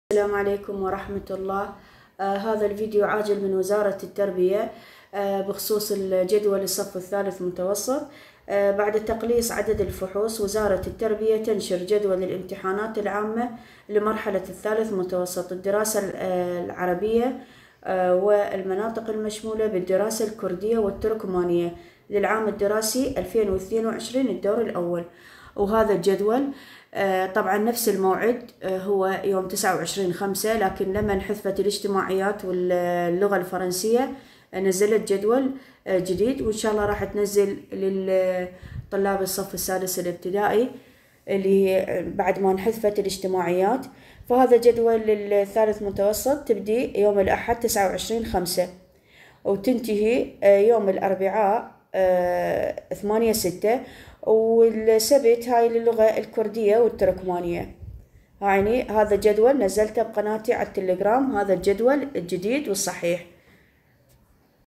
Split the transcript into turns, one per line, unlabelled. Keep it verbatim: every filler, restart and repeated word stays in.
السلام عليكم ورحمة الله. آه هذا الفيديو عاجل من وزارة التربية آه بخصوص الجدول الصف الثالث متوسط. آه بعد تقليص عدد الفحوص، وزارة التربية تنشر جدول الامتحانات العامة لمرحلة الثالث متوسط الدراسة العربية آه والمناطق المشمولة بالدراسة الكردية والتركمانية للعام الدراسي ألفين واثنين وعشرين الدور الأول. وهذا الجدول طبعا نفس الموعد هو يوم تسعة وعشرين خمسة، لكن لما انحذفت الاجتماعيات واللغة الفرنسية نزلت جدول جديد، وإن شاء الله راح تنزل للطلاب الصف السادس الابتدائي اللي بعد ما انحذفت الاجتماعيات. فهذا جدول للثالث متوسط تبدي يوم الأحد تسعة وعشرين خمسة وتنتهي يوم الأربعاء ثمانية ستة، والسبت هاي للغة الكردية والتركمانية. يعني هذا جدول نزلته بقناتي على التليجرام، هذا الجدول الجديد والصحيح.